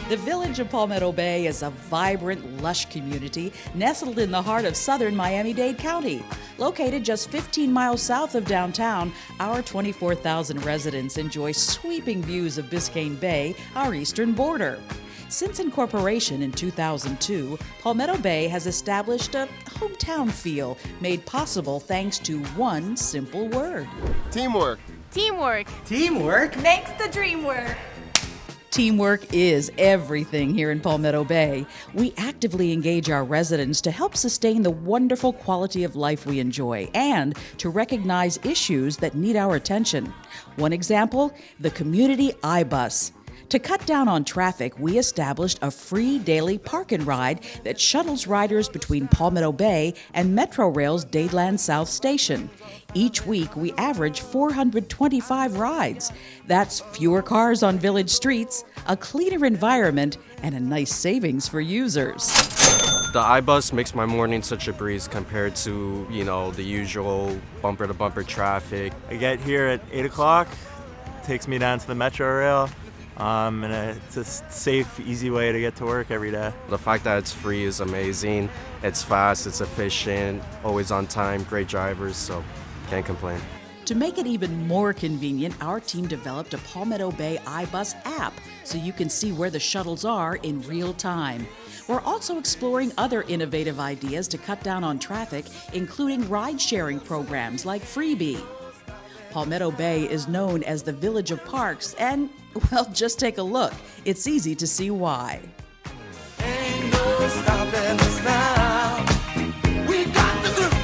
The village of Palmetto Bay is a vibrant, lush community nestled in the heart of southern Miami-Dade County. Located just 15 miles south of downtown, our 24,000 residents enjoy sweeping views of Biscayne Bay, our eastern border. Since incorporation in 2002, Palmetto Bay has established a hometown feel made possible thanks to one simple word. Teamwork. Teamwork. Teamwork Makes the dream work. Teamwork is everything here in Palmetto Bay. We actively engage our residents to help sustain the wonderful quality of life we enjoy and to recognize issues that need our attention. One example, the Community iBus. To cut down on traffic, we established a free daily park and ride that shuttles riders between Palmetto Bay and Metrorail's Dadeland South Station. Each week, we average 425 rides. That's fewer cars on village streets, a cleaner environment, and a nice savings for users. The iBus makes my morning such a breeze compared to, the usual bumper-to-bumper traffic. I get here at 8 o'clock, takes me down to the Metrorail. And it's a safe, easy way to get to work every day. The fact that it's free is amazing. It's fast, it's efficient, always on time, great drivers, so can't complain. To make it even more convenient, our team developed a Palmetto Bay iBus app so you can see where the shuttles are in real time. We're also exploring other innovative ideas to cut down on traffic, including ride-sharing programs like Freebie. Palmetto Bay is known as the Village of Parks, and, well, just take a look. It's easy to see why. Ain't no stopping us now. We got the groove.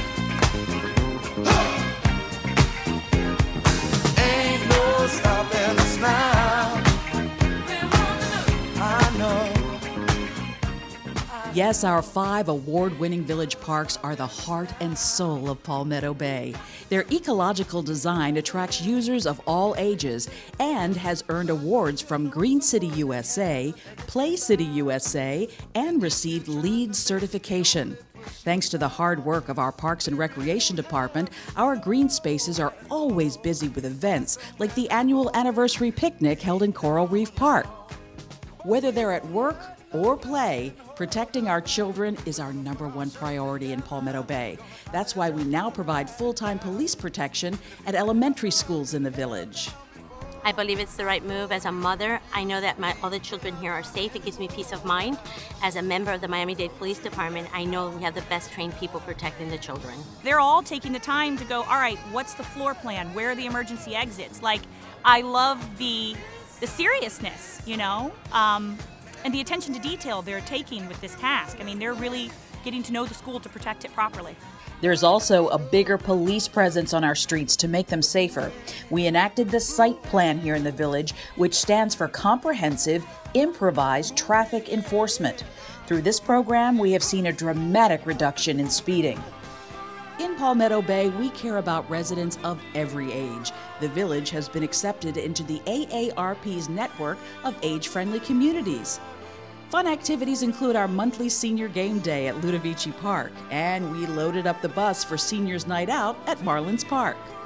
Ain't no stopping us now. I know. Yes, our 5 award-winning village parks are the heart and soul of Palmetto Bay. Their ecological design attracts users of all ages and has earned awards from Green City USA, Play City USA, and received LEED certification. Thanks to the hard work of our Parks and Recreation Department, our green spaces are always busy with events like the annual anniversary picnic held in Coral Reef Park. Whether they're at work or play, protecting our children is our #1 priority in Palmetto Bay. That's why we now provide full-time police protection at elementary schools in the village. I believe it's the right move. As a mother, I know that all the children here are safe. It gives me peace of mind. As a member of the Miami-Dade Police Department, I know we have the best trained people protecting the children. They're all taking the time to go, all right, what's the floor plan? Where are the emergency exits? Like, I love the seriousness, and the attention to detail they're taking with this task. I mean, they're really getting to know the school to protect it properly. There's also a bigger police presence on our streets to make them safer. We enacted the SITE plan here in the village, which stands for Comprehensive Improvised Traffic Enforcement. Through this program, we have seen a dramatic reduction in speeding. In Palmetto Bay, we care about residents of every age. The village has been accepted into the AARP's network of age-friendly communities. Fun activities include our monthly senior game day at Ludovici Park, and we loaded up the bus for Seniors Night Out at Marlins Park.